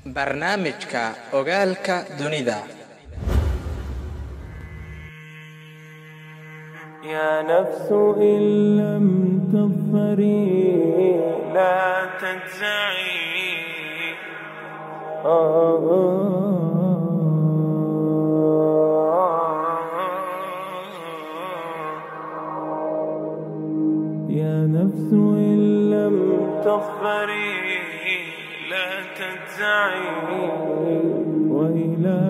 barnaamijka ogaalka dunida. يا نفس إن لم تظفري لا تجزعي يا نفس إن لم تظفري لا تجزعي وإلى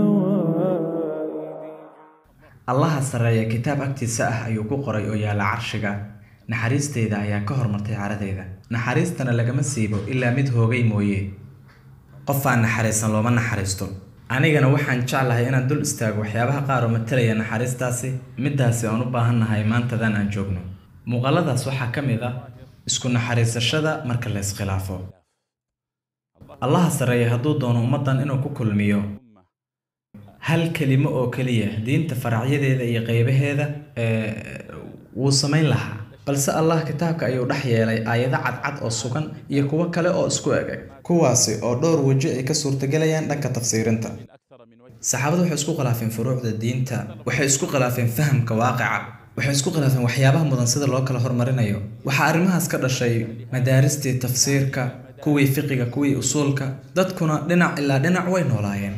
الله سرية كتاب أكتساء ayuu qoray oo yaala carshiga naxariisteeda ayaa ka hormartay caradeeda naxariistana laga ma siibo ilaa mid hoogay mooyee qof aan naxariisan looma naxariisto anigana waxaan jeclahay inaan dul istaago waxyaabaha qaar oo matalaya naxariistaasi midaasi aan u baahanahay maantadan aan joogno muuqaaladaas waxaa ka mid ah isku naxariisashada marka la iskhilaafo Allah sareeya hadduu doono ummadan inuu ku kulmiyo hal kelimo oo kaliya diinta faracyadeeda iyo qaybaheeda wuu sameyn lahaa balse Allah kitaabka ayuu dhex yeelay aayado cadcad oo sugan iyo kuwa kale oo isku eg kuwaasi oo dhowr waji ay ka suurtagelayaan dhanka tafsiirinta saxaabadu waxay isku khilaafeen furuucda diinta waxay isku khilaafeen fahamka waaqica waxay isku khilaafeen waxyaabaha mudan sida loo kala hormarinayo waxa arrimahaas ka dhashay madaaristii tafsiirka kuwii fiqiga kuwii usuulka dadkuna dhinac ilaa dhinac way noolaayeen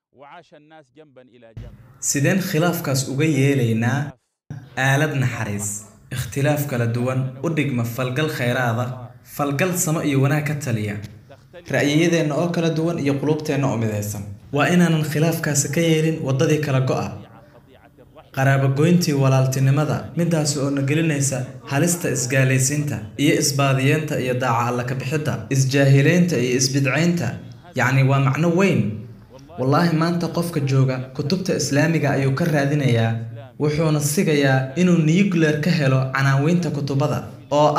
sideen khilaafkaas uga yeelaynaa aalad naxariis ikhtilaaf kala duwan u dhigma falgal khayraada falgal samo iyo wanaag ka taliya ra'yiyadeena oo kala duwan iyo qulubteena oo midaysan waa inaanan khilaafkaas ka yeelin wadadii kala go'a qaraabo goyntii walaaltinimada midaas oo nagelinaysa halista isgaalaysiinta iyo isbaadiyeenta iyo daaca alla ka bixida isjaahileenta iyo isbidcaynta yani waa macno weyn والله ما أنت قفك جوجا كتبت إسلامية أيو كرادينيا وحنا سجيا إنه نيوكلير كهلو عناوين تكتبها أو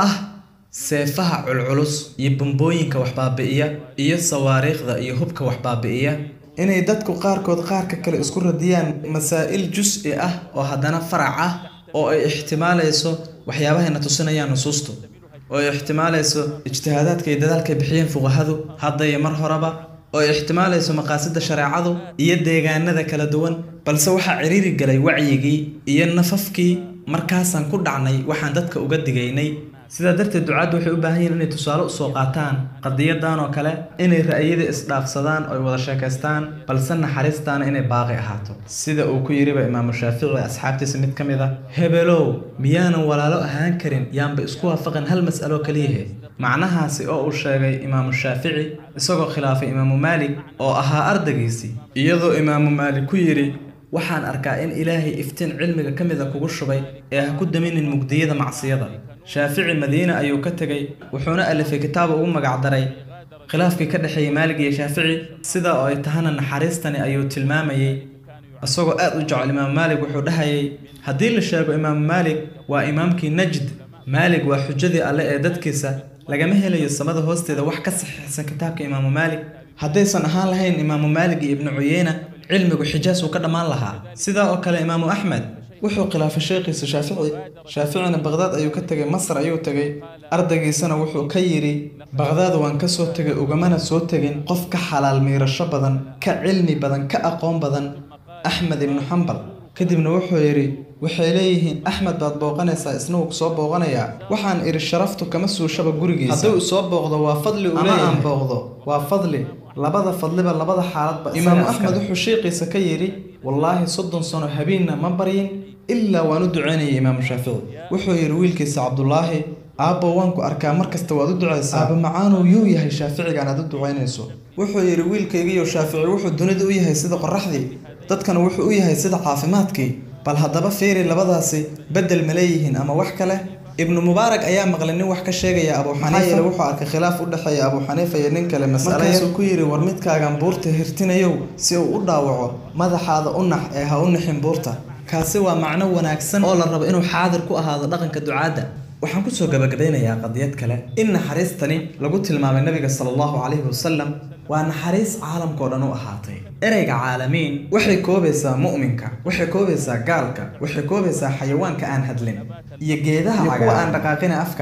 سيفها العلوس يبنبوين كوحبابية إيه الصواريخ ذا يهوب كوحبابية إن يدتك قارك كل إسكور الديان مسائل جزء أو هدنا فرعه أو احتمال يسو وحيابها إن تصنيع نصوصته أو احتمال يسو اجتهادات كيدالك بحين فوق هذا يمر هربا oo ihtimaalayso maqaasida shariicadu iyo deegaanada kala duwan balse waxa ciriiri galay wacyigii iyo nafafkii markaasan ku dhacnay waxaan dadka uga digaynay sida darteed ducaadu waxay u baahan yihiin inay tusaale u soo qaataan qadiyadan oo kale inay ra'yida isdhaafsadaan oo wada sheekaystaan balse naxariistaan inay baaqi ahaato sida uu ku yiri imaam Shaafici asxaabtiisa mid kamid ah hebelow miyaanan walaalo ahaan karin yaanba isku waafaqan hal mas'alo kaliya macnahaasi oo uu sheegay imaam Shaafici isagoo khilaafay imaam Maalik oo ahaa ardaygiisi iyadoo imaam Maalik ku yiri waxaan arkaa in Ilaahay iftiin cilmiga kamida kugu shubay ee ha ku daminin mugdiyada macsiyada Shaafici Madiina ayuu ka tagay wuxuuna alifay kitaab ugu magac daray khilaafkii ka dhaxeeyay Maalik iyo Shaafici sida oo ay tahana naxariistani ayuu tilmaamayay asagoo aad u jecel imaam Maalik wuxuu dhahayay hadii la sheego imaam Maalik waa imaamkii Najd Maalik waa xujadii alle ee dadkiisa lagama helayo samada hoosteeda wax ka saxiixsan kitaabka imaam Maalik haddaysan ahaan lahayn imaam Maalik iyo ibn Uyayna cilmigu Xijaas uu ka dhamaan lahaa sida oo kale imaam Ahmed wuxuu khilaafay sheekhiisa Shaaficina Baghdad ayuu ka tagay Masar ayuu tagay ardaygiisana wuxuu ka yiri Baghdad waan ka soo tagay ugamana soo tagin qof ka xalaal miirasho badan ka cilmi badan ka aqoon badan Ahmed ibn Hanbal kadibna wuxuu yiri waxay leeyihiin Ahmed baad booqanaysaa isna uu soo booqanaya waxaan iri sharaftu kama soo shaba gurigiisa haddii soo booqdo waa fadli u leeyahay booqdo waa fadli labada fadliba labada xaaladba imaam Ahmed wuxuu sheeqiisa ka yiri wallahi 30 sano habeenna ma baryin illa waanu duceynay imaam Shaafici wuxuu yiri wiilkiisa Abdullaahi aabo waan ku arkaa markasta waad u duceysaa aaba macaan uu yahay Shaaficiga aad u duceynayso wuxuu yiri wiilkaygiyo Shaafici wuxuu dunida u yahay sida qorraxdii dadkana wuxuu u yahay sida caafimaadkii bal haddaba fiiri labadaasi bedel ma leeyihiin ama wax kale ibn Mubaarak ayaa maqlanin wax ka sheegaya Abu Xaniifa wuxuu arkay khilaaf u dhaxeeya Abu Xaniifa iyo nin kale mas'alada ku yiri war midkaagan buurta hirtinayo si uu u dhaawaco madaxaada u nax ee ha u naxin buurta kaasi waa macno wanaagsan oo la rabo inuu xaadir ku ahaado dhaqanka ducaada waxaan ku soo gabagabeynayaa qadiyad kale in naxariistani lagu tilmaamay nabiga sallallahu alayhi wasallam waa naxariis caalamka oo dhan u ahaatay ereyga caalamiin waxay koobaysaa mu'minka waxay koobaysaa gaalka waxay koobaysaa xayawaanka aan hadlin iyo geedaha kuwa aan dhaqaaqin afkala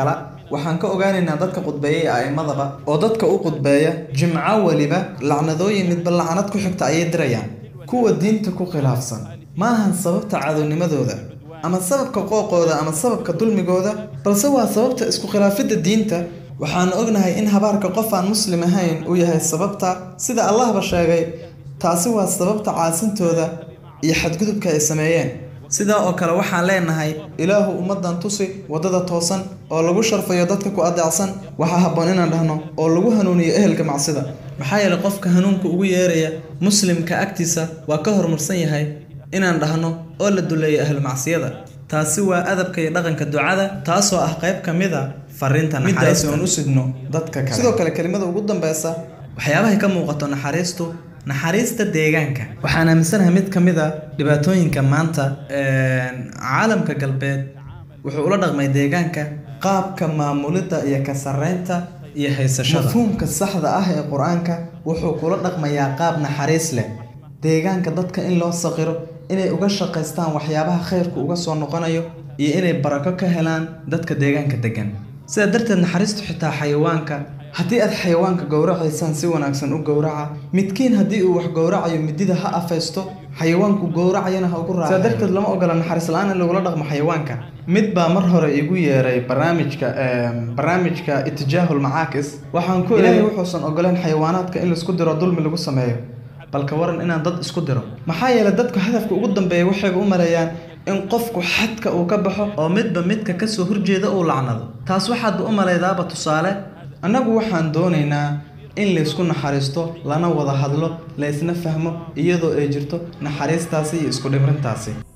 waxaan ka ogaanaynaa dadka qudbeeyay a'immadaba oo dadka u qudbeeya jimco weliba lacnadooyin midba lacnad ku xigta ayay dirayaan kuwa diinta ku khilaafsan ma ahan sababta cadownimadooda ama sababka qooqooda ama sababka dulmigooda balse waa sababta isku khilaafidda diinta waxaan ognahay in habaarka qof aan muslim ahayn uu yahay sababta sida allahba sheegay taasi waa sababta caasintooda iyo xadgudubka ay sameeyeen sidaa oo kale waxaan leenahay ilaahu ummadan tusi wadada toosan oo lagu sharfayo dadka ku adeecsan waxa habboon inaan dhahno oo lagu hanuuniyo ehelka macsida maxaa yeelay qofka hanuunka ugu yeeraya muslimka agtiisa waa ka horumarsan yahay inaan dhahno oo la duleeyo ahl macsiyada taasi waa adabka iyo dhaqanka ducada taasoo ah qayb ka mid ah fariinta naxariista oo u sidno dadka kale sidoo kale kelimada ugu dambaysa waxyaabaha ka muuqato naxariista deegaanka waxaan aaminsanahay mid ka mid ah dhibaatooyinka maanta caalamka galbeed wuxuu ula dhaqmay deegaanka qaabka maamulidda iyo ka sarreynta iyo haysashada mafhuumka saxda ah ee qur-aanka wuxuu kula dhaqmayaa qaab naxariis leh deegaanka dadka in loo saqiro inay uga shaqaystaan waxyaabaha khayrku uga soo noqonayo iyo inay barako ka helaan dadka deegaanka degan sidaa darteed naxariistu xitaa xayawaanka haddii aad xayawaanka gowracaysaan si wanaagsan u gowraca midkiin haddii uu wax gowracayo midida ha afaysto xayawaanku gowracayana ha ugu raaco sidaa darteed lama ogola naxariis la-aan in lagula dhaqmo xayawaanka mid baa mar hore igu yeeray barnaamijka itijaahul macaakis waxaan ku ilaahay wuxuusan ogoleen xayawaanaadka in laisku diro dulmi lagu sameeyo balka waran inaan dad isku diro maxaa yeelay dadku hadafka ugu dambeeya waxayba u maleeyaan in qofku xadka uu ka baxo oo midba midka ka soo horjeeda uu lacnado taas waxaad u malaydaaba tusaale annagu waxaan doonaynaa in la isku naxariisto lana wada hadlo la isna fahmo iyadoo ay jirto naxariistaasi iyo isku dhimrintaasi